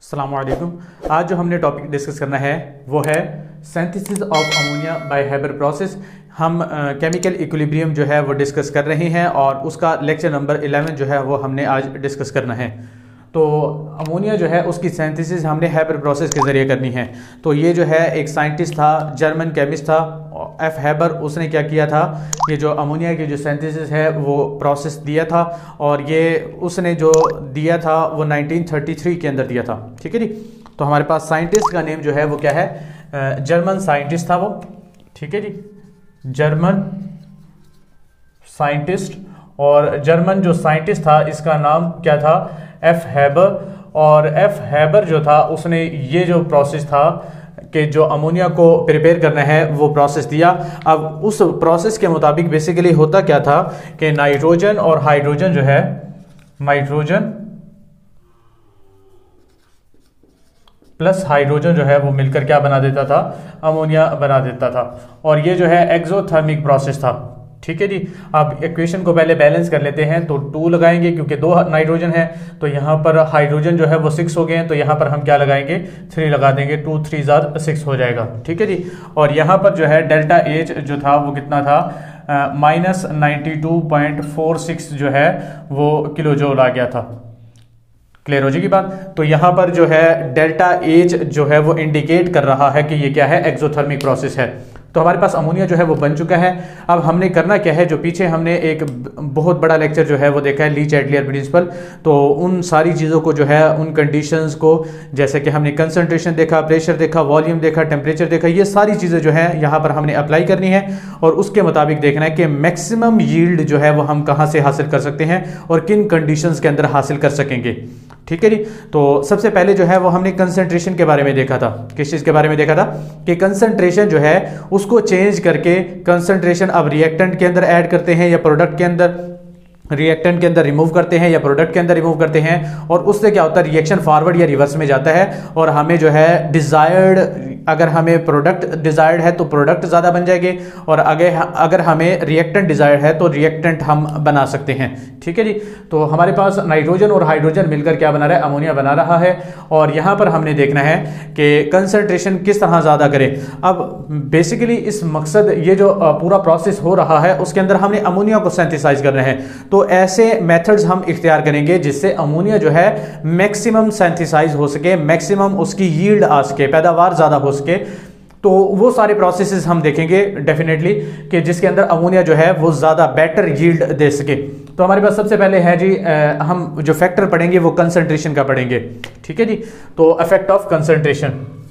अस्सलाम वालेकुम। आज जो हमने टॉपिक डिस्कस करना है वो है synthesis of ammonia by Haber process. हम केमिकल इक्विलिब्रियम जो है वो डिस्कस कर रहे हैं और उसका लेक्चर नंबर 11 जो है वो हमने आज डिस्कस करना है। तो अमोनिया जो है उसकी सिंथेसिस हमने हैबर प्रोसेस के ज़रिए करनी है। तो ये जो है एक साइंटिस्ट था, जर्मन केमिस्ट था एफ हैबर। उसने क्या किया था, ये जो अमोनिया की जो सिंथेसिस है वो प्रोसेस दिया था और ये उसने जो दिया था वो 1933 के अंदर दिया था। ठीक है जी। तो हमारे पास साइंटिस्ट का नेम जो है वो क्या है, जर्मन साइंटिस्ट था वो। ठीक है जी, जर्मन साइंटिस्ट। और जर्मन जो साइंटिस्ट था इसका नाम क्या था, एफ हैबर। और एफ हैबर जो था उसने ये जो प्रोसेस था कि जो अमोनिया को प्रिपेयर करना है वो प्रोसेस दिया। अब उस प्रोसेस के मुताबिक बेसिकली होता क्या था कि नाइट्रोजन और हाइड्रोजन जो है, नाइट्रोजन प्लस हाइड्रोजन जो है वो मिलकर क्या बना देता था, अमोनिया बना देता था। और ये जो है एक्सोथर्मिक प्रोसेस था। ठीक है जी। अब इक्वेशन को पहले बैलेंस कर लेते हैं। तो 2 लगाएंगे क्योंकि 2 नाइट्रोजन है, तो यहाँ पर हाइड्रोजन जो है वो 6 हो गए हैं, तो यहाँ पर हम क्या लगाएंगे, 3 लगा देंगे। 2 3 6 हो जाएगा। ठीक है जी। और यहाँ पर जो है डेल्टा एच जो था वो कितना था, -92.46 जो है वो किलो जूल आ गया था। क्लियर हो जाएगी बात। तो यहाँ पर जो है डेल्टा एच जो है वो इंडिकेट कर रहा है कि ये क्या है, एक्सोथर्मिक प्रोसेस है। तो हमारे पास अमोनिया जो है वो बन चुका है। अब हमने करना क्या है, जो पीछे हमने एक बहुत बड़ा लेक्चर जो है वो देखा है, ली चैटलियर प्रिंसिपल। तो उन सारी चीज़ों को जो है, उन कंडीशंस को, जैसे कि हमने कंसंट्रेशन देखा, प्रेशर देखा, वॉल्यूम देखा, टेम्परेचर देखा, ये सारी चीज़ें जो है यहाँ पर हमने अप्लाई करनी है और उसके मुताबिक देखना है कि मैक्सिमम यील्ड जो है वो हम कहाँ से हासिल कर सकते हैं और किन कंडीशंस के अंदर हासिल कर सकेंगे। ठीक है जी। तो सबसे पहले जो है वो हमने कंसंट्रेशन के बारे में देखा था। किस चीज़ के बारे में देखा था कि कंसंट्रेशन जो है उसको चेंज करके कंसंट्रेशन अब रिएक्टेंट के अंदर ऐड करते हैं या प्रोडक्ट के अंदर, रिएक्टेंट के अंदर रिमूव करते हैं या प्रोडक्ट के अंदर रिमूव करते हैं। और उससे क्या होता है, रिएक्शन फॉरवर्ड या रिवर्स में जाता है और हमें जो है डिजायर्ड, अगर हमें प्रोडक्ट डिजायर्ड है तो प्रोडक्ट ज़्यादा बन जाएंगे और अगर हमें रिएक्टेंट डिजायर्ड है तो रिएक्टेंट हम बना सकते हैं। ठीक है जी। तो हमारे पास नाइट्रोजन और हाइड्रोजन मिलकर क्या बना रहा है, अमोनिया बना रहा है। और यहाँ पर हमने देखना है कि कंसंट्रेशन किस तरह ज़्यादा करें। अब बेसिकली इस मकसद, ये जो पूरा प्रोसेस हो रहा है उसके अंदर हमने अमोनिया को सिंथेसाइज करना है। तो ऐसे मेथड्स हम इख्तियार करेंगे जिससे अमोनिया जो है मैक्सिमम सिंथेसाइज हो सके, मैक्सिमम उसकी यील्ड आ सके, पैदावार ज़्यादा हो सके। तो वो सारे प्रोसेसेस हम देखेंगे डेफिनेटली कि जिसके अंदर अमोनिया जो है वो ज़्यादा बेटर यील्ड दे सके। तो हमारे पास सबसे पहले है जी, हम जो फैक्टर पढ़ेंगे वो कंसंट्रेशन का पढ़ेंगे। ठीक है जी। तो इफेक्ट ऑफ कंसंट्रेशन,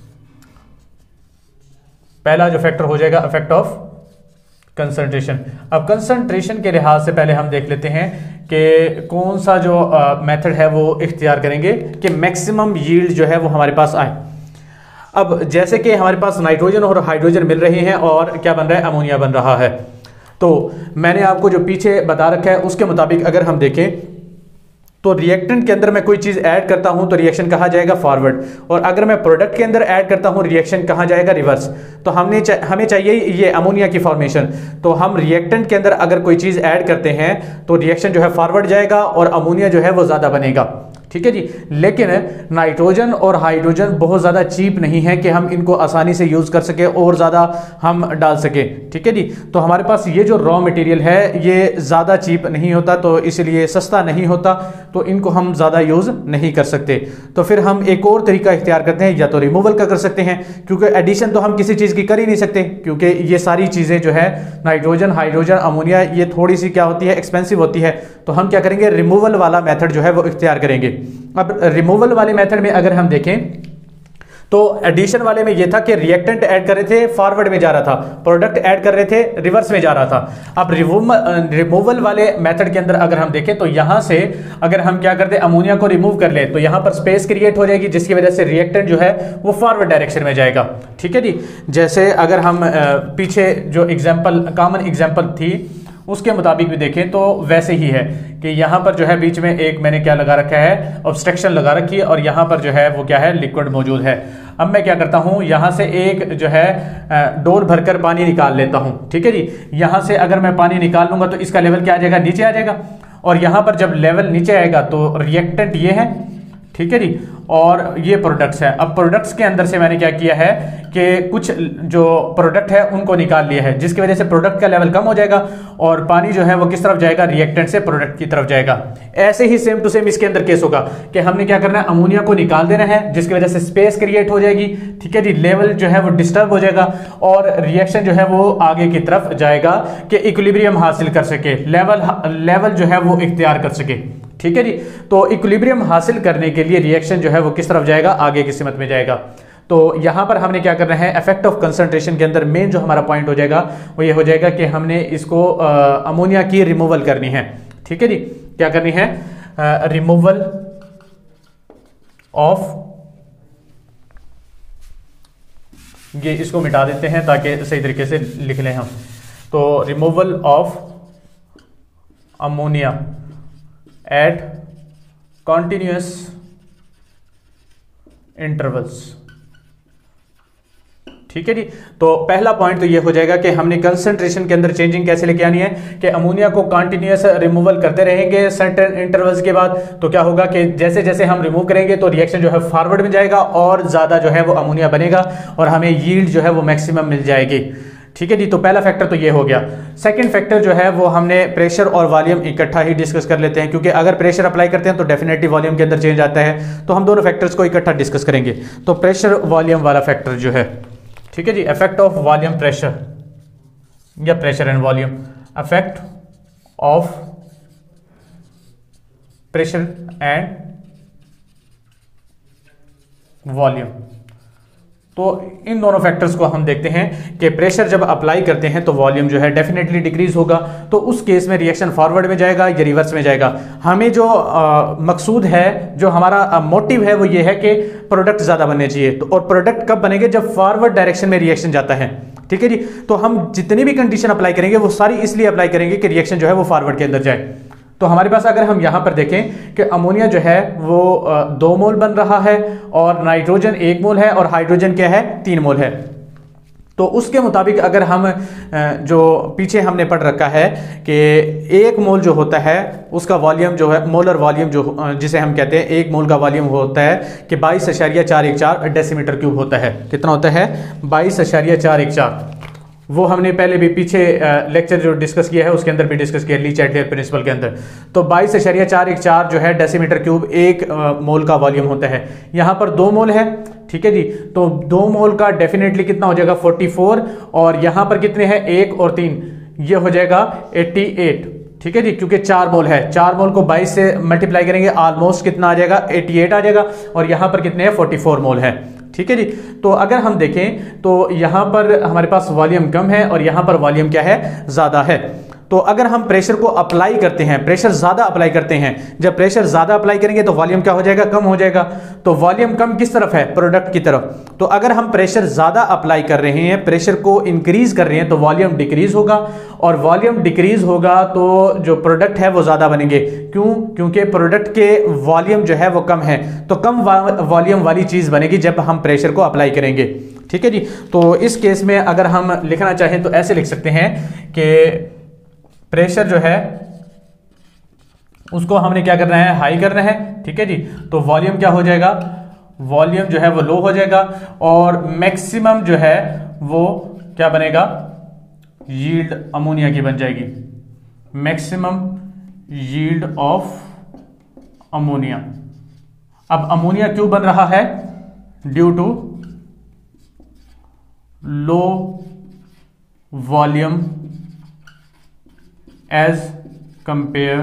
पहला जो फैक्टर हो जाएगा इफेक्ट ऑफ कंसंट्रेशन। अब कंसंट्रेशन के लिहाज से पहले हम देख लेते हैं कि कौन सा जो मेथड है वो इख्तियार करेंगे कि मैक्सिमम यील्ड जो है वो हमारे पास आए। अब जैसे कि हमारे पास नाइट्रोजन और हाइड्रोजन मिल रहे हैं और क्या बन रहा है, अमोनिया बन रहा है। तो मैंने आपको जो पीछे बता रखा है उसके मुताबिक अगर हम देखें तो रिएक्टेंट के अंदर मैं कोई चीज़ ऐड करता हूं तो रिएक्शन कहाँ जाएगा, फॉरवर्ड। और अगर मैं प्रोडक्ट के अंदर ऐड करता हूं रिएक्शन कहाँ जाएगा, रिवर्स। तो हमें चाहिए ये अमोनिया की फॉर्मेशन। तो हम रिएक्टेंट के अंदर अगर कोई चीज़ ऐड करते हैं तो रिएक्शन जो है फॉरवर्ड जाएगा और अमोनिया जो है वो ज़्यादा बनेगा। ठीक है जी। लेकिन नाइट्रोजन और हाइड्रोजन बहुत ज़्यादा चीप नहीं है कि हम इनको आसानी से यूज़ कर सके और ज़्यादा हम डाल सके। ठीक है जी। तो हमारे पास ये जो रॉ मटेरियल है ये ज़्यादा चीप नहीं होता, तो इसलिए सस्ता नहीं होता, तो इनको हम ज़्यादा यूज़ नहीं कर सकते। तो फिर हम एक और तरीका इख्तियार करते हैं, या तो रिमूवल का कर सकते हैं, क्योंकि एडिशन तो हम किसी चीज़ की कर ही नहीं सकते, क्योंकि ये सारी चीज़ें जो है नाइट्रोजन, हाइड्रोजन, अमोनिया, ये थोड़ी सी क्या होती है, एक्सपेंसिव होती है। तो हम क्या करेंगे, रिमूवल वाला मेथड जो है वो इख्तियार करेंगे। अब रिमूवल वाले मेथड में अगर हम देखें तो एडिशन वाले में यह था कि रिएक्टेंट ऐड कर रहे थे फॉरवर्ड में जा रहा था, प्रोडक्ट ऐड कर रहे थे रिवर्स में जा रहा था। अब रिमूवल वाले मेथड के अंदर अगर हम देखें तो यहां से अगर हम क्या करते, अमोनिया को रिमूव कर ले तो यहां पर स्पेस क्रिएट हो जाएगी, जिसकी वजह से रिएक्टेंट जो है वो फॉरवर्ड डायरेक्शन में जाएगा। ठीक है जी। जैसे अगर हम पीछे जो एग्जाम्पल, कॉमन एग्जाम्पल थी उसके मुताबिक भी देखें तो वैसे ही है कि यहाँ पर जो है बीच में एक मैंने क्या लगा रखा है, ऑब्स्ट्रक्शन लगा रखी है और यहाँ पर जो है वो क्या है, लिक्विड मौजूद है। अब मैं क्या करता हूँ, यहाँ से एक जो है डोर भरकर पानी निकाल लेता हूँ। ठीक है जी। यहाँ से अगर मैं पानी निकाल लूंगा तो इसका लेवल क्या आ जाएगा, नीचे आ जाएगा। और यहाँ पर जब लेवल नीचे आएगा तो रिएक्टेंट ये है, ठीक है जी। और ये प्रोडक्ट्स है। अब प्रोडक्ट्स के अंदर से मैंने क्या किया है कि कुछ जो प्रोडक्ट है उनको निकाल लिया है, जिसकी वजह से प्रोडक्ट का लेवल कम हो जाएगा और पानी जो है वो किस तरफ जाएगा, रिएक्टेंट से प्रोडक्ट की तरफ जाएगा। ऐसे ही सेम टू सेम इसके अंदर केस होगा कि हमने क्या करना है, अमोनिया को निकाल देना है, जिसकी वजह से स्पेस क्रिएट हो जाएगी, ठीक है जी। लेवल जो है वो डिस्टर्ब हो जाएगा और रिएक्शन जो है वो आगे की तरफ जाएगा कि इक्विलिब्रियम हासिल कर सके, लेवल जो है वो इख्तियार कर सके, ठीक है जी। तो इक्विलिब्रियम हासिल करने के लिए रिएक्शन जो है वो किस तरफ जाएगा, आगे की सिमत में जाएगा। तो यहां पर हमने क्या करना है, इफेक्ट ऑफ कंसंट्रेशन के अंदर मेन जो हमारा पॉइंट हो जाएगा वो ये हो जाएगा कि हमने इसको अमोनिया की रिमूवल करनी है, ठीक है जी। क्या करनी है, रिमूवल ऑफ, ये इसको मिटा देते हैं ताकि सही तरीके से लिख लें हम। तो removal of ammonia at continuous intervals, ठीक है जी। तो पहला पॉइंट तो ये हो जाएगा कि हमने कंसंट्रेशन के अंदर चेंजिंग कैसे लेके आनी है कि अमोनिया को कंटिन्यूअस रिमूवल करते रहेंगे सर्टेन इंटरवल्स के बाद। तो क्या होगा कि जैसे जैसे हम रिमूव करेंगे तो रिएक्शन जो है फॉरवर्ड में जाएगा और ज्यादा जो है वो अमोनिया बनेगा और हमें यील्ड जो है वो मैक्सिमम मिल जाएगी, ठीक है जी। तो पहला फैक्टर तो ये हो गया। सेकंड फैक्टर जो है वो हमने प्रेशर और वॉल्यूम इकट्ठा ही डिस्कस कर लेते हैं, क्योंकि अगर प्रेशर अप्लाई करते हैं तो डेफिनेटली वॉल्यूम के अंदर चेंज आता है। तो हम दोनों फैक्टर्स को इकट्ठा डिस्कस करेंगे। तो प्रेशर वॉल्यूम वाला फैक्टर जो है, ठीक है जी, इफेक्ट ऑफ वॉल्यूम प्रेशर या pressure and volume, effect of pressure and volume. तो इन दोनों फैक्टर्स को हम देखते हैं कि प्रेशर जब अप्लाई करते हैं तो वॉल्यूम जो है डेफिनेटली डिक्रीज होगा। तो उस केस में रिएक्शन फॉरवर्ड में जाएगा या रिवर्स में जाएगा। हमें जो मकसूद है, जो हमारा मोटिव है वो ये है कि प्रोडक्ट ज्यादा बनने चाहिए। तो और प्रोडक्ट कब बनेंगे, जब फॉरवर्ड डायरेक्शन में रिएक्शन जाता है, ठीक है जी। तो हम जितनी भी कंडीशन अप्लाई करेंगे वो सारी इसलिए अप्लाई करेंगे कि रिएक्शन जो है वो फॉरवर्ड के अंदर जाए। तो हमारे पास अगर हम यहां पर देखें कि अमोनिया जो है वो 2 मोल बन रहा है और नाइट्रोजन 1 मोल है और हाइड्रोजन क्या है 3 मोल है। तो उसके मुताबिक अगर हम जो पीछे हमने पढ़ रखा है कि 1 मोल जो होता है उसका वॉल्यूम जो है, मोलर वॉल्यूम जो जिसे हम कहते हैं 1 मोल का वॉल्यूम होता है कि 22.414 डेसीमीटर क्यूब होता है। कितना होता है, 22.414। वो हमने पहले भी पीछे लेक्चर जो डिस्कस किया है उसके अंदर भी डिस्कस किया, ली चैटलेयर प्रिंसिपल के अंदर। तो 22.414 जो है डेसीमीटर क्यूब 1 मोल का वॉल्यूम होता है। यहाँ पर 2 मोल है, ठीक है जी। तो 2 मोल का डेफिनेटली कितना हो जाएगा 44 और यहाँ पर कितने हैं 1 और 3, ये हो जाएगा 88, ठीक है जी। क्योंकि 4 मोल है, 4 मोल को 22 से मल्टीप्लाई करेंगे ऑलमोस्ट कितना आ जाएगा 88 आ जाएगा और यहाँ पर कितने हैं 44 मोल है, ठीक है जी। तो अगर हम देखें तो यहां पर हमारे पास वॉल्यूम कम है और यहां पर वॉल्यूम क्या है, ज्यादा है। तो अगर हम प्रेशर को अप्लाई करते हैं, प्रेशर ज्यादा अप्लाई करते हैं, जब प्रेशर ज्यादा अप्लाई करेंगे तो वॉल्यूम क्या हो जाएगा, कम हो जाएगा। तो वॉल्यूम कम किस तरफ है, प्रोडक्ट की तरफ। तो अगर हम प्रेशर ज्यादा अप्लाई कर रहे हैं, प्रेशर को इंक्रीज कर रहे हैं तो वॉल्यूम डिक्रीज होगा और वॉल्यूम डिक्रीज होगा तो जो प्रोडक्ट है वो ज्यादा बनेंगे। क्यों, क्योंकि प्रोडक्ट के वॉल्यूम जो है वो कम है। तो कम वॉल्यूम वाली चीज बनेगी जब हम प्रेशर को अप्लाई करेंगे, ठीक है जी। तो इस केस में अगर हम लिखना चाहें तो ऐसे लिख सकते हैं कि प्रेशर जो है उसको हमने क्या करना है, हाई करना है, ठीक है जी। तो वॉल्यूम क्या हो जाएगा, वॉल्यूम जो है वो लो हो जाएगा और मैक्सिमम जो है वो क्या बनेगा, यील्ड अमोनिया की बन जाएगी, मैक्सिमम यील्ड ऑफ अमोनिया। अब अमोनिया क्यों बन रहा है, due to low volume as compared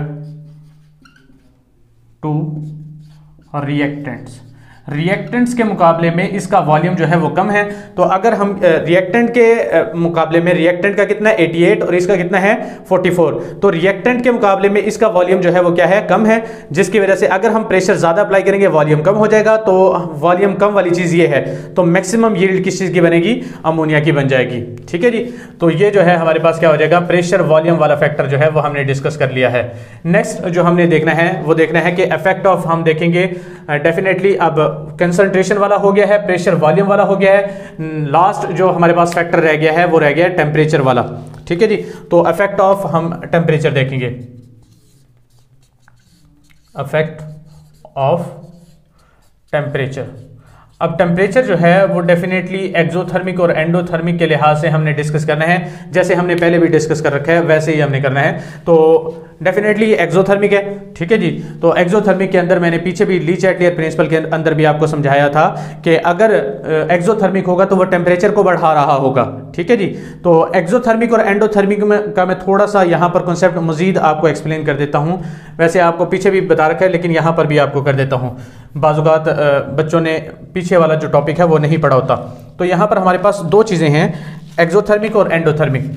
to reactants। Reactants के मुकाबले में इसका वॉल्यूम जो है वो कम है। तो अगर हम रिएक्टेंट के मुकाबले में, रिएक्टेंट का कितना है 88 और इसका कितना है 44, तो रिएक्टेंट के मुकाबले में इसका वॉल्यूम जो है वो क्या है, कम है, जिसकी वजह से अगर हम प्रेशर ज्यादा अप्लाई करेंगे वॉल्यूम कम हो जाएगा। तो वॉल्यूम कम वाली चीज ये है, तो मैक्सिमम यील्ड किस चीज की बनेगी, अमोनिया की बन जाएगी, ठीक है जी। तो ये जो है हमारे पास क्या हो जाएगा, प्रेशर वॉल्यूम वाला फैक्टर जो है वो हमने डिस्कस कर लिया है। नेक्स्ट जो हमने देखना है वो देखना है कि इफेक्ट ऑफ, हम देखेंगे डेफिनेटली अब कंसंट्रेशन वाला हो गया है, प्रेशर वॉल्यूम वाला हो गया है। लास्ट जो हमारे पास फैक्टर रह गया है वो रह गया है टेम्परेचर वाला, ठीक है जी। तो इफेक्ट ऑफ हम टेम्परेचर देखेंगे, इफेक्ट ऑफ टेम्परेचर। अब टेम्परेचर जो है वो डेफिनेटली एक्सोथर्मिक और एंडोथर्मिक के लिहाज से हमने डिस्कस करना है, जैसे हमने पहले भी डिस्कस कर रखा है वैसे ही हमने करना है। तो डेफिनेटली एक्सोथर्मिक है, ठीक है जी। तो एक्सोथर्मिक के अंदर मैंने पीछे भी ली चैटलियर प्रिंसिपल के अंदर भी आपको समझाया था कि अगर एक्सोथर्मिक होगा तो वो टेम्परेचर को बढ़ा रहा होगा, ठीक है जी। तो एक्सोथर्मिक और एंडोथर्मिक का मैं थोड़ा सा यहाँ पर कॉन्सेप्ट मजीद आपको एक्सप्लेन कर देता हूँ। वैसे आपको पीछे भी बता रखा है लेकिन यहाँ पर भी आपको कर देता हूँ, बाज़-औक़ात बच्चों ने पीछे वाला जो टॉपिक है वो नहीं पढ़ा होता। तो यहाँ पर हमारे पास दो चीज़ें हैं, एक्सोथर्मिक और एंडोथर्मिक।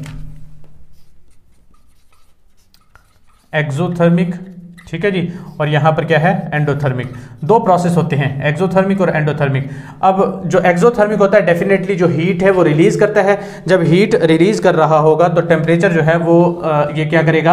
एक्सोथर्मिक, ठीक है जी, और यहाँ पर क्या है एंडोथर्मिक। दो प्रोसेस होते हैं, एक्सोथर्मिक और एंडोथर्मिक। अब जो एक्सोथर्मिक होता है डेफिनेटली जो हीट है वो रिलीज करता है। जब हीट रिलीज कर रहा होगा तो टेम्परेचर जो है वो ये क्या करेगा,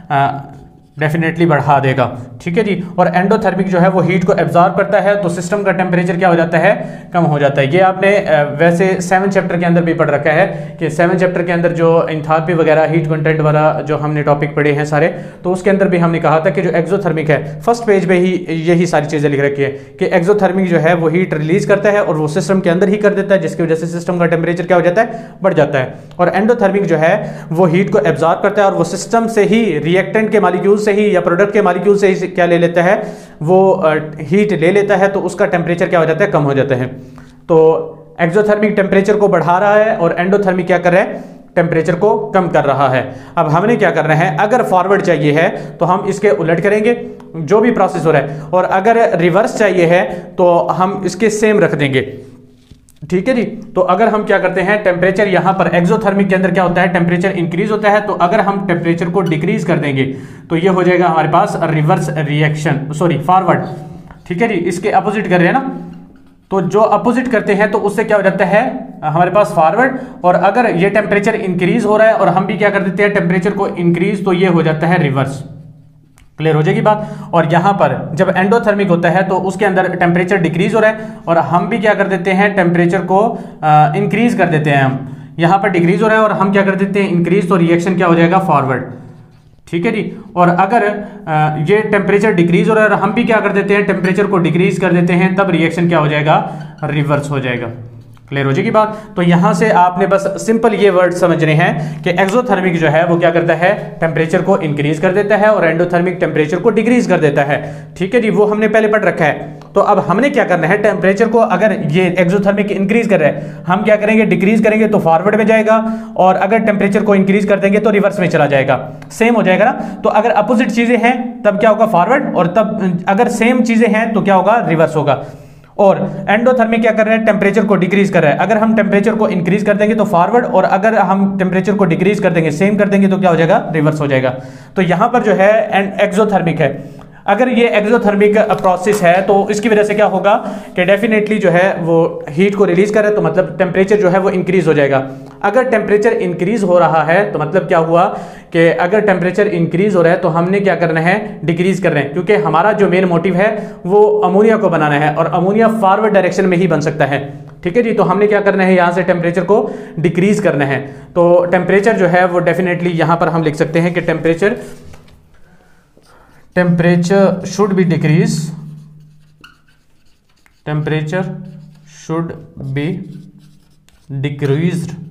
डेफिनेटली बढ़ा देगा, ठीक है जी। और एंडोथर्मिक जो है वो हीट को एब्जॉर्ब करता है तो सिस्टम का टेम्परेचर क्या हो जाता है, कम हो जाता है। ये आपने वैसे 7 चैप्टर के अंदर भी पढ़ रखा है कि 7 चैप्टर के अंदर जो एंथैल्पी वगैरह हीट कंटेंट वाला जो हमने टॉपिक पढ़े हैं सारे, तो उसके अंदर भी हमने कहा था कि जो एक्सोथर्मिक है फर्स्ट पेज पे ही यही सारी चीज़ें लिख रखी है कि एक्सोथर्मिक जो है वो हीट रिलीज करता है और वो सिस्टम के अंदर ही कर देता है, जिसकी वजह से सिस्टम का टेम्परेचर क्या हो जाता है, बढ़ जाता है। और एंडोथर्मिक जो है वो हीट को एब्जॉर्ब करता है और वो सिस्टम से ही, रिएक्टेंट के मालिक्यूल से ही या प्रोडक्ट के मालिक्यूल से ही क्या ले लेता है, वो हीट ले लेता है, तो उसका टेम्परेचर क्या हो जाता है, कम हो जाता है। तो एक्सोथर्मिक टेम्परेचर को बढ़ा रहा है और एंडोथर्मिक क्या कर रहा है, टेम्परेचर को कम कर रहा है। अब हमने क्या करना है, अगर फॉरवर्ड चाहिए है तो हम इसके उलट करेंगे जो भी प्रोसेस हो रहा है, और अगर रिवर्स चाहिए है तो हम इसके सेम रख देंगे, ठीक है जी। तो अगर हम क्या करते हैं, टेम्परेचर यहां पर एक्सोथर्मिक के अंदर क्या होता है, टेम्परेचर इंक्रीज होता है, तो अगर हम टेम्परेचर को डिक्रीज कर देंगे तो ये हो जाएगा हमारे पास रिवर्स रिएक्शन, सॉरी फॉरवर्ड, ठीक है जी। इसके अपोजिट कर रहे हैं ना, तो जो अपोजिट करते हैं तो उससे क्या हो जाता है हमारे पास फॉरवर्ड। और अगर ये टेम्परेचर इंक्रीज हो रहा है और हम भी क्या कर देते हैं टेम्परेचर को इंक्रीज, तो ये हो जाता है रिवर्स। क्लियर हो जाएगी बात। और यहां पर जब एंडोथर्मिक होता है तो उसके अंदर टेम्परेचर डिक्रीज हो रहा है और हम भी क्या कर देते हैं, टेम्परेचर को इंक्रीज कर देते हैं। हम यहां पर डिक्रीज हो रहा है और हम क्या कर देते हैं, इंक्रीज, तो रिएक्शन क्या हो जाएगा, फॉरवर्ड, ठीक है जी। और अगर ये टेम्परेचर डिक्रीज हो रहा है और हम भी क्या कर देते हैं, टेम्परेचर को डिक्रीज कर देते हैं, तब रिएक्शन क्या हो जाएगा, रिवर्स हो जाएगा। क्लियर हो जाएगी बात। तो यहां से आपने बस सिंपल ये वर्ड समझने हैं कि एक्सोथर्मिक जो है वो क्या करता है, टेम्परेचर को इंक्रीज कर देता है और एंडोथर्मिक टेम्परेचर को डिक्रीज कर देता है, ठीक है जी। वो हमने पहले पढ़ रखा है। तो अब हमने क्या करना है, टेम्परेचर को अगर ये एक्सोथर्मिक इंक्रीज कर रहा है, हम क्या करेंगे, डिक्रीज करेंगे तो फॉरवर्ड में जाएगा, और अगर टेम्परेचर को इंक्रीज कर देंगे तो रिवर्स में चला जाएगा, सेम हो जाएगा ना। तो अगर अपोजिट चीजें हैं तब क्या होगा, फॉरवर्ड, और तब अगर सेम चीजें हैं तो क्या होगा, रिवर्स होगा। और एंडोथर्मिक क्या कर रहे हैं, टेम्परेचर को डिक्रीज कर रहा है। अगर हम टेम्परेचर को इंक्रीज कर देंगे तो फॉरवर्ड, और अगर हम टेम्परेचर को डिक्रीज कर देंगे, सेम कर देंगे, तो क्या हो जाएगा, रिवर्स हो जाएगा। तो यहां पर जो है एक्सोथर्मिक है। अगर ये एक्सोथर्मिक प्रोसेस है तो इसकी वजह से क्या होगा कि डेफिनेटली जो है वो हीट को रिलीज कर रहा है, तो मतलब टेम्परेचर जो है वो इंक्रीज हो जाएगा। अगर टेम्परेचर इंक्रीज हो रहा है तो मतलब क्या हुआ कि अगर टेम्परेचर इंक्रीज हो रहा है तो हमने क्या करना है, डिक्रीज कर रहे हैं, क्योंकि हमारा जो मेन मोटिव है वो अमोनिया को बनाना है और अमोनिया फॉरवर्ड डायरेक्शन में ही बन सकता है, ठीक है जी। तो हमने क्या करना है, यहां से टेम्परेचर को डिक्रीज करना है। तो टेम्परेचर जो है वो डेफिनेटली यहां पर हम लिख सकते हैं कि temperature should be decrease, temperature should be decreased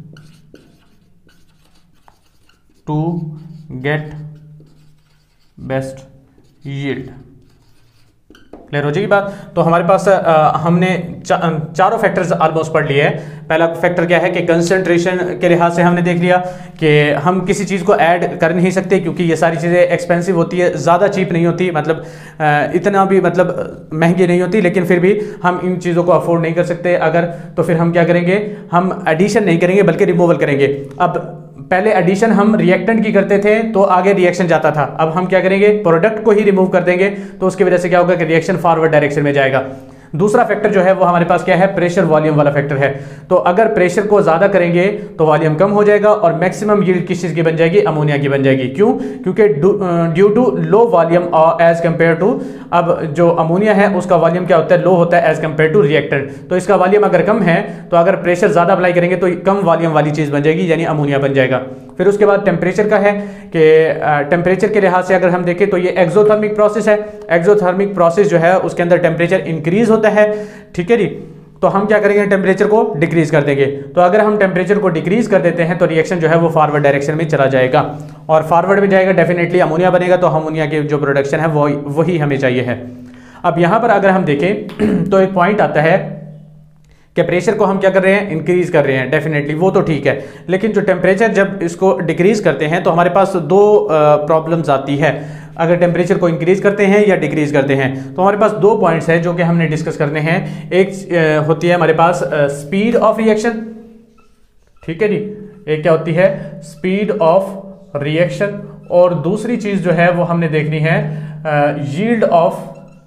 to get best yield। Clear हो जाएगी बात। तो हमारे पास हमने चारों फैक्टर्स ऑलमोस्ट पढ़ लिए हैं। पहला फैक्टर क्या है कि कंसंट्रेशन के लिहाज से हमने देख लिया कि हम किसी चीज़ को ऐड कर नहीं सकते क्योंकि ये सारी चीज़ें एक्सपेंसिव होती है, ज़्यादा चीप नहीं होती, मतलब इतना भी मतलब महंगी नहीं होती, लेकिन फिर भी हम इन चीज़ों को अफोर्ड नहीं कर सकते अगर, तो फिर हम क्या करेंगे, हम एडिशन नहीं करेंगे बल्कि रिमूवल करेंगे। अब पहले एडिशन हम रिएक्टेंट की करते थे तो आगे रिएक्शन जाता था, अब हम क्या करेंगे, प्रोडक्ट को ही रिमूव कर देंगे, तो उसकी वजह से क्या होगा कि रिएक्शन फॉरवर्ड डायरेक्शन में जाएगा। दूसरा फैक्टर जो है वो हमारे पास क्या है, प्रेशर वॉल्यूम वाला फैक्टर है। तो अगर प्रेशर को ज्यादा करेंगे तो वॉल्यूम कम हो जाएगा और मैक्सिमम यील्ड किस चीज की बन जाएगी, अमोनिया की बन जाएगी। क्यों? क्योंकि due to low volume as compare to, अब जो अमोनिया है उसका वॉल्यूम क्या होता है, लो होता है एज कंपेयर टू रिएक्टेंट। तो इसका वॉल्यूम अगर कम है तो अगर प्रेशर ज्यादा अप्लाई करेंगे तो कम वॉल्यूम वाली चीज बन जाएगी, यानी अमोनिया बन जाएगा। फिर उसके बाद टेम्परेचर का है कि टेम्परेचर के लिहाज से अगर हम देखें तो ये एक्सोथर्मिक प्रोसेस है। एक्सोथर्मिक प्रोसेस जो है उसके अंदर टेम्परेचर इंक्रीज होता होता है, ठीक है जी, तो हम क्या करेंगे, टेम्परेचर को डिक्रीज कर देंगे। तो अगर हम टेम्परेचर को डिक्रीज कर देते हैं तो रिएक्शन जो है वो फॉरवर्ड डायरेक्शन में चला जाएगा, और फॉरवर्ड में जाएगा डेफिनेटली अमोनिया बनेगा, तो अमोनिया की जो प्रोडक्शन है वही हमें चाहिए है। अब यहाँ पर अगर हम देखें तो एक पॉइंट आता है कि प्रेशर को हम क्या कर रहे हैं, इंक्रीज कर रहे हैं, डेफिनेटली वो तो ठीक है, लेकिन जो टेम्परेचर जब इसको डिक्रीज करते हैं तो हमारे पास दो प्रॉब्लम्स आती है। अगर टेम्परेचर को इंक्रीज करते हैं या डिक्रीज करते हैं तो हमारे पास दो पॉइंट्स हैं जो कि हमने डिस्कस करने हैं। एक होती है हमारे पास स्पीड ऑफ रिएक्शन, ठीक है जी, एक क्या होती है, स्पीड ऑफ रिएक्शन, और दूसरी चीज जो है वो हमने देखनी है यील्ड ऑफ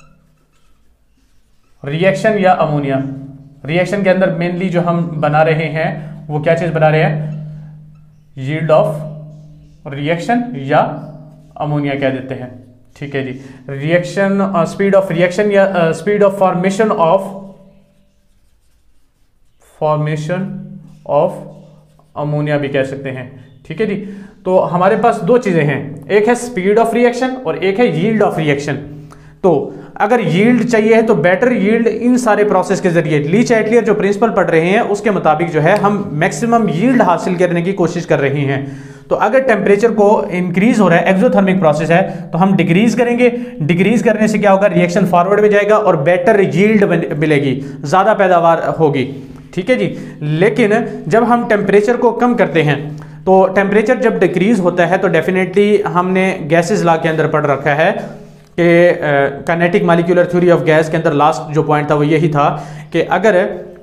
रिएक्शन या अमोनिया। रिएक्शन के अंदर मेनली जो हम बना रहे हैं वो क्या चीज बना रहे हैं, यील्ड ऑफ रिएक्शन या अमोनिया कह देते हैं, ठीक है जी। रिएक्शन स्पीड ऑफ रिएक्शन या speed of formation of ammonia भी कह सकते हैं, ठीक है जी। तो हमारे पास दो चीजें हैं, एक है स्पीड ऑफ रिएक्शन और एक है यील्ड ऑफ रिएक्शन। तो अगर यील्ड चाहिए है तो बेटर यील्ड इन सारे प्रोसेस के जरिए ली चाइटलियर जो प्रिंसिपल पढ़ रहे हैं उसके मुताबिक जो है हम मैक्सिमम यील्ड हासिल करने की कोशिश कर रहे हैं। तो अगर टेम्परेचर को इंक्रीज हो रहा है, एक्सोथर्मिक प्रोसेस है, तो हम डिक्रीज करेंगे। डिक्रीज करने से क्या होगा, रिएक्शन फॉरवर्ड में जाएगा और बेटर यील्ड मिलेगी, ज्यादा पैदावार होगी, ठीक है जी। लेकिन जब हम टेम्परेचर को कम करते हैं तो टेम्परेचर जब डिक्रीज होता है तो डेफिनेटली हमने गैसेस लॉ के अंदर पढ़ रखा है कि kinetic molecular theory of gas के अंदर लास्ट जो पॉइंट था वो यही था कि अगर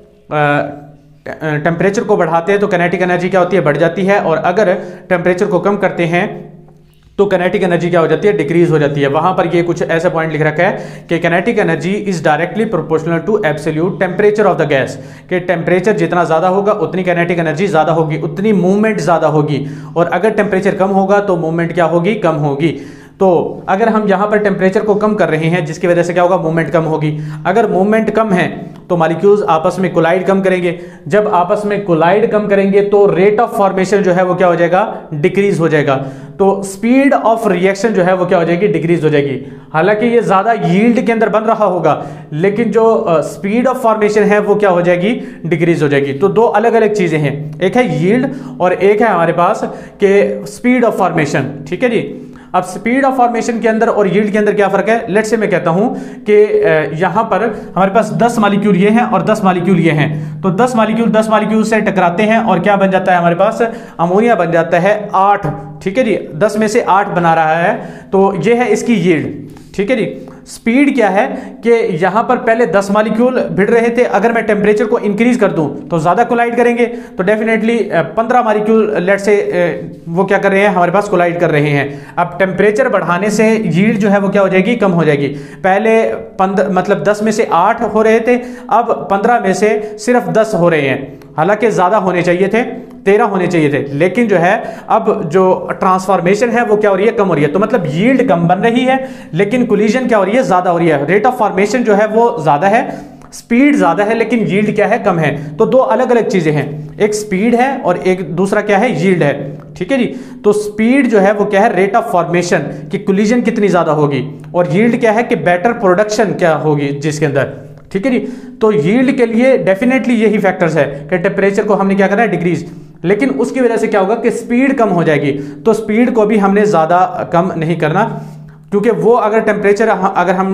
टेम्परेचर को बढ़ाते हैं तो काइनेटिक एनर्जी क्या होती है, बढ़ जाती है, और अगर टेम्परेचर को कम करते हैं तो काइनेटिक एनर्जी क्या हो जाती है, डिक्रीज हो जाती है। वहां पर ये कुछ ऐसा पॉइंट लिख रखा है कि kinetic energy is directly proportional to absolute temperature of the gas, कि टेम्परेचर जितना ज्यादा होगा उतनी काइनेटिक एनर्जी ज्यादा होगी, उतनी मूवमेंट ज्यादा होगी, और अगर टेम्परेचर कम होगा तो मूवमेंट क्या होगी, कम होगी। तो अगर हम यहां पर टेम्परेचर को कम कर रहे हैं जिसकी वजह से क्या होगा, मूवमेंट कम होगी। अगर मूवमेंट कम है तो मॉलिक्यूल्स आपस में कोलाइड कम करेंगे, जब आपस में कोलाइड कम करेंगे तो रेट ऑफ फॉर्मेशन जो है वो क्या हो जाएगा, डिक्रीज हो जाएगा। तो स्पीड ऑफ रिएक्शन जो है वो क्या हो जाएगी, डिक्रीज हो जाएगी। हालांकि ये ज्यादा यील्ड के अंदर बन रहा होगा लेकिन जो स्पीड ऑफ फॉर्मेशन है वो क्या हो जाएगी, डिक्रीज हो जाएगी। तो दो अलग अलग चीजें हैं, एक है यील्ड और एक है हमारे पास के स्पीड ऑफ फॉर्मेशन, ठीक है जी। अब स्पीड ऑफ फॉर्मेशन के अंदर और यील्ड के अंदर क्या फर्क है, लेट्स से मैं कहता हूं कि यहां पर हमारे पास 10 मॉलिक्यूल ये हैं और 10 मॉलिक्यूल ये हैं, तो 10 मॉलिक्यूल से टकराते हैं और क्या बन जाता है हमारे पास, अमोनिया बन जाता है 8, ठीक है जी। 10 में से 8 बना रहा है, तो ये है इसकी यील्ड, ठीक है जी। स्पीड क्या है कि यहां पर पहले 10 मॉलिक्यूल भिड़ रहे थे, अगर मैं टेम्परेचर को इंक्रीज कर दूं तो ज्यादा कोलाइड करेंगे, तो डेफिनेटली 15 मॉलिक्यूल लेट से वो क्या कर रहे हैं, हमारे पास कोलाइड कर रहे हैं। अब टेम्परेचर बढ़ाने से यील्ड जो है वो क्या हो जाएगी, कम हो जाएगी। पहले 10 में से 8 हो रहे थे, अब 15 में से सिर्फ 10 हो रहे हैं। हालांकि ज्यादा होने चाहिए थे, 13 होने चाहिए थे, लेकिन जो है अब जो ट्रांसफॉर्मेशन है वो क्या हो रही है, कम हो रही है। तो मतलब यील्ड कम बन रही है लेकिन कोलिजन क्या हो रही है, ज्यादा हो रही है। रेट ऑफ फॉर्मेशन जो है वो ज्यादा है, स्पीड ज्यादा है, लेकिन यील्ड क्या है, कम है। तो दो अलग अलग चीजें हैं, एक स्पीड है और एक दूसरा क्या है, यील्ड है, ठीक है जी। तो स्पीड जो है वो क्या है, रेट ऑफ फॉर्मेशन की कोलिजन कितनी ज्यादा होगी, और यील्ड क्या है कि बेटर प्रोडक्शन क्या होगी जिसके अंदर, ठीक है जी। तो यील्ड के लिए डेफिनेटली यही फैक्टर्स है कि टेम्परेचर को हमने क्या करना है, डिक्रीज, लेकिन उसकी वजह से क्या होगा कि स्पीड कम हो जाएगी। तो स्पीड को भी हमने ज्यादा कम नहीं करना, क्योंकि वो अगर टेम्परेचर अगर हम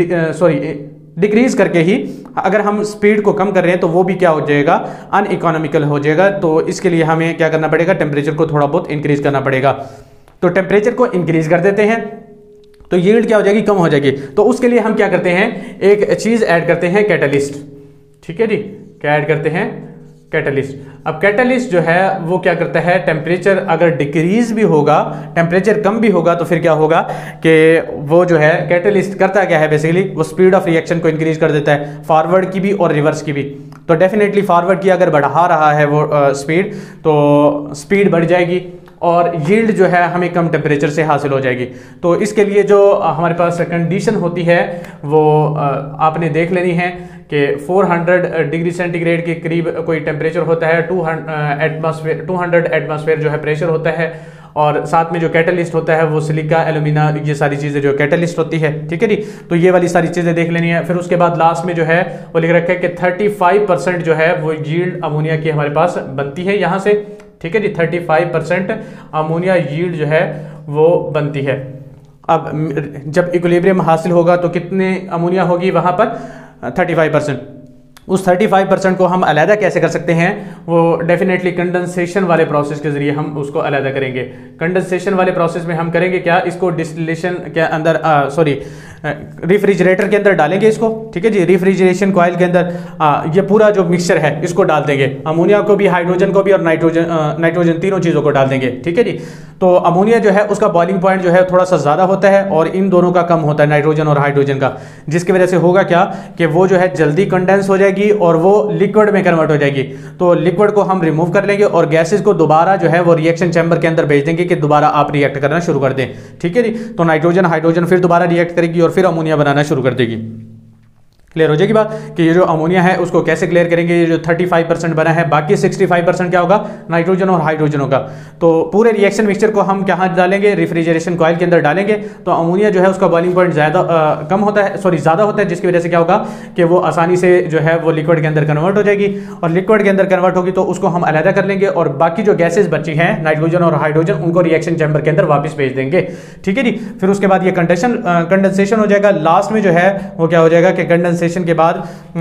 डिक्रीज करके ही अगर हम स्पीड को कम कर रहे हैं तो वो भी क्या हो जाएगा, अनइकोनॉमिकल हो जाएगा। तो इसके लिए हमें क्या करना पड़ेगा, टेम्परेचर को थोड़ा बहुत इंक्रीज करना पड़ेगा। तो टेम्परेचर को इंक्रीज कर देते हैं तो यील्ड क्या हो जाएगी, कम हो जाएगी। तो उसके लिए हम क्या करते हैं, एक चीज ऐड करते हैं, कैटलिस्ट, ठीक है जी। क्या ऐड करते हैं, कैटलिस्ट। अब कैटलिस्ट जो है वो क्या करता है, टेम्परेचर अगर डिक्रीज भी होगा, टेम्परेचर कम भी होगा, तो फिर क्या होगा कि वो जो है कैटलिस्ट करता क्या है, बेसिकली वो स्पीड ऑफ रिएक्शन को इंक्रीज कर देता है, फॉरवर्ड की भी और रिवर्स की भी। तो डेफिनेटली फॉरवर्ड की अगर बढ़ा रहा है वो स्पीड, तो स्पीड बढ़ जाएगी और यील्ड जो है हमें कम टेम्परेचर से हासिल हो जाएगी। तो इसके लिए जो हमारे पास कंडीशन होती है वो आपने देख लेनी है कि 400 डिग्री सेंटीग्रेड के करीब कोई टेम्परेचर होता है, 200 एटमॉस्फेयर जो है प्रेशर होता है, और साथ में जो कैटलिस्ट होता है वो सिलिका, एल्यूमिना, ये सारी चीज़ें जो कैटलिस्ट होती है, ठीक है जी। तो ये वाली सारी चीज़ें देख लेनी है। फिर उसके बाद लास्ट में जो है वो लिख रखा है कि 35% जो है वो यील्ड अमोनिया की हमारे पास बनती है यहाँ से, ठीक है जी। 35% अमोनिया यील्ड जो है वो बनती है। अब जब इक्विलिब्रियम हासिल होगा तो कितने अमोनिया होगी वहाँ पर? 35%। उस 35% को हम अलहदा कैसे कर सकते हैं? वो डेफिनेटली कंडेंसेशन वाले प्रोसेस के जरिए हम उसको अलहदा करेंगे। कंडेंसेशन वाले प्रोसेस में हम करेंगे क्या? इसको डिस्टिलेशन के अंदर रेफ्रिजरेटर के अंदर डालेंगे इसको, ठीक है जी। रेफ्रिजरेशन कॉइल के अंदर ये पूरा जो मिक्सचर है इसको डाल देंगे, अमोनिया को भी, हाइड्रोजन को भी और नाइट्रोजन तीनों चीज़ों को डाल देंगे, ठीक है जी। तो अमोनिया जो है उसका बॉइलिंग पॉइंट जो है थोड़ा सा ज़्यादा होता है और इन दोनों का कम होता है, नाइट्रोजन और हाइड्रोजन का, जिसकी वजह से होगा क्या कि वो जो है जल्दी कंडेंस हो जाएगी और वो लिक्विड में कन्वर्ट हो जाएगी। तो लिक्विड को हम रिमूव कर लेंगे और गैसेज को दोबारा जो है वो रिएक्शन चैम्बर के अंदर भेज देंगे कि दोबारा आप रिएक्ट करना शुरू कर दें, ठीक है जी। तो नाइट्रोजन हाइड्रोजन फिर दोबारा रिएक्ट करेगी और फिर अमोनिया बनाना शुरू कर देगी। क्लियर हो जाएगी बात कि ये जो अमोनिया है उसको कैसे क्लियर करेंगे? ये जो 35% बना है, बाकी 65% क्या होगा? नाइट्रोजन और हाइड्रोजन होगा। तो पूरे रिएक्शन मिक्सचर को हम कहाँ डालेंगे? रेफ्रिजरेशन कॉइल के अंदर डालेंगे। तो अमोनिया जो है उसका बॉइलिंग पॉइंट ज़्यादा होता है, जिसकी वजह से क्या होगा कि वो आसानी से जो है वो लिक्विड के अंदर कन्वर्ट हो जाएगी और लिक्विड के अंदर कन्वर्ट होगी तो उसको हम अलहदा कर लेंगे और बाकी जो गैसेज बची हैं नाइट्रोजन और हाइड्रोजन उनको रिएक्शन चैम्बर के अंदर वापस भेज देंगे, ठीक है जी। फिर उसके बाद ये कंडेंसेशन हो जाएगा। लास्ट में जो है वो क्या हो जाएगा कि कंडेंसेशन के बाद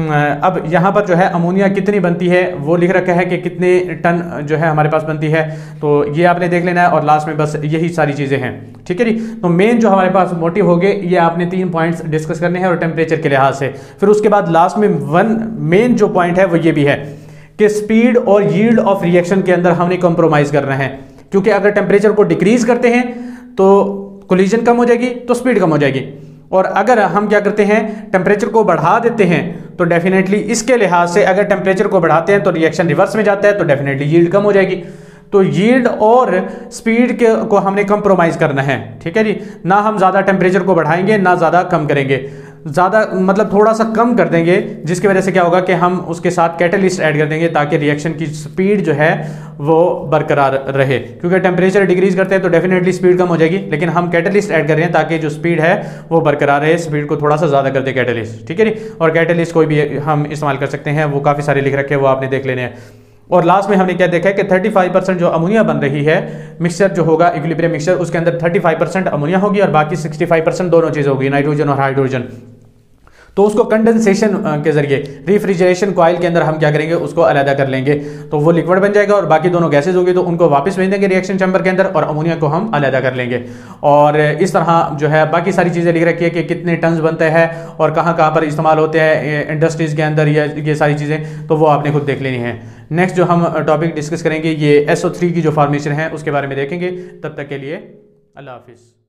अब यहाँ पर जो है अमोनिया कितनी बनती है वो लिख रखा है कि कितने टन जो है हमारे पास बनती है, तो ये आपने देख लेना है। और लास्ट में बस यही सारी चीज़ें हैं, ठीक है जी। तो मेन जो हमारे पास मोटिव हो गए ये आपने 3 पॉइंट्स डिस्कस करने हैं और टेम्परेचर के लिहाज से। फिर उसके बाद लास्ट में मेन जो पॉइंट है वो ये भी है कि स्पीड और यील्ड ऑफ रिएक्शन के अंदर हमने कॉम्प्रोमाइज़ करना है, क्योंकि अगर टेम्परेचर को डिक्रीज करते हैं तो कोलिजन कम हो जाएगी, तो स्पीड कम हो जाएगी। और अगर हम क्या करते हैं, टेम्परेचर को बढ़ा देते हैं तो डेफिनेटली इसके लिहाज से अगर टेम्परेचर को बढ़ाते हैं तो रिएक्शन रिवर्स में जाता है, तो डेफिनेटली यील्ड कम हो जाएगी। तो यील्ड और स्पीड को हमने कंप्रोमाइज करना है, ठीक है जी। ना हम ज़्यादा टेम्परेचर को बढ़ाएंगे ना ज़्यादा कम करेंगे, ज़्यादा मतलब थोड़ा सा कम कर देंगे, जिसकी वजह से क्या होगा कि हम उसके साथ कैटलिस्ट ऐड कर देंगे ताकि रिएक्शन की स्पीड जो है वो बरकरार रहे। क्योंकि टेम्परेचर डिक्रीज करते हैं तो डेफिनेटली स्पीड कम हो जाएगी, लेकिन हम कैटलिस्ट ऐड कर रहे हैं ताकि जो स्पीड है वो बरकरार रहे, स्पीड को थोड़ा सा ज़्यादा कर दे कैटलिस्ट, ठीक है जी। और कैटलिस्ट कोई भी हम इस्तेमाल कर सकते हैं, वो काफ़ी सारे लिख रखे हैं, वो आपने देख लेने हैं। और लास्ट में हमने क्या देखा है कि 35% जो अमोनिया बन रही है, मिक्सचर जो होगा इक्विलिब्रियम मिक्सचर, उसके अंदर 35% अमोनिया होगी और बाकी 65% दोनों चीज़ होगी, नाइट्रोजन और हाइड्रोजन। तो उसको कंडेंसेशन के जरिए रेफ्रिजरेशन कॉइल के अंदर हम क्या करेंगे, उसको अलहदा कर लेंगे, तो वो लिक्विड बन जाएगा और बाकी दोनों गैसेज होगी तो उनको वापस भेज देंगे रिएक्शन चैम्बर के अंदर और अमोनिया को हम अलहदा कर लेंगे। और इस तरह जो है बाकी सारी चीज़ें लिख रखी है कि कितने टन्स बनते हैं और कहाँ कहाँ पर इस्तेमाल होते हैं इंडस्ट्रीज़ के अंदर, ये सारी चीज़ें तो वो आपने खुद देख लेनी है। नेक्स्ट जो हम टॉपिक डिस्कस करेंगे ये SO3 की जो फॉर्मेशन है उसके बारे में देखेंगे। तब तक के लिए अल्लाह हाफिज़।